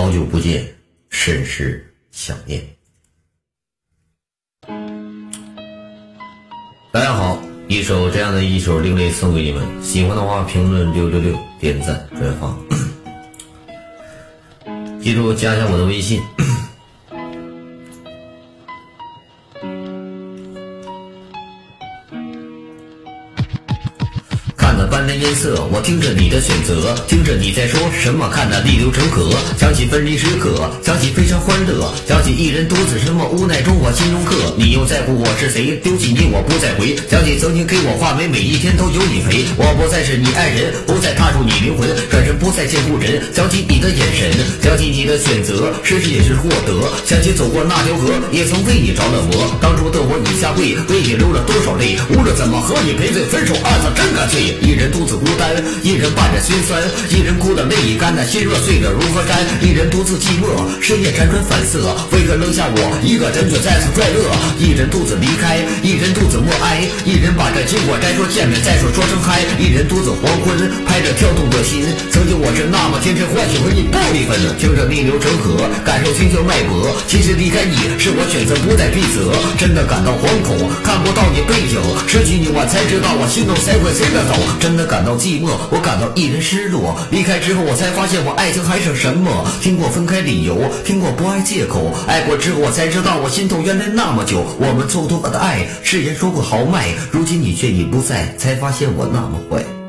好久不见，甚是想念。大家好，一首这样的一首另类送给你们，喜欢的话评论666，点赞转发，记住加一下我的微信。看了半天颜色，我听着你的选择，听着你在说什么，看那逆流成河，想起分离时刻，想起非常欢乐，想起一人独自什么无奈中我心中刻，你又在乎我是谁，丢弃你我不再回，想起曾经给我画眉，每一天都有你陪，我不再是你爱人，不再踏入你灵魂，转身不再见故人，想起你的眼神，想起你的选择，失去也是获得，想起走过那条河，也曾为你着了魔，当初的我已下跪，为你流了多少泪，无论怎么和你赔罪，分手案子真干脆，一人独自孤单，一人伴着心酸，一人哭得泪已干，那心若碎了如何干，一人独自寂寞，深夜辗转反侧，为何扔下我一个人却再次快乐，一人独自离开，一人独自默哀，一人把这经过该说见面再说说声嗨，一人独自黄昏，拍着跳动的心，曾经我是那么天真，幻想和你不离分，听着逆流成河，感受心跳脉搏，其实离开你是我选择不再必责，真的感到惶恐，看不到你背影，失去你我才知道我心中谁会随着走，真的感到寂寞，我感到一人失落，离开之后我才发现我爱情还剩什么，听过分开理由，听过不爱借口，爱过之后我才知道我心痛原来那么久，我们蹉跎的爱，誓言说过豪迈，如今你却已不在，才发现我那么坏。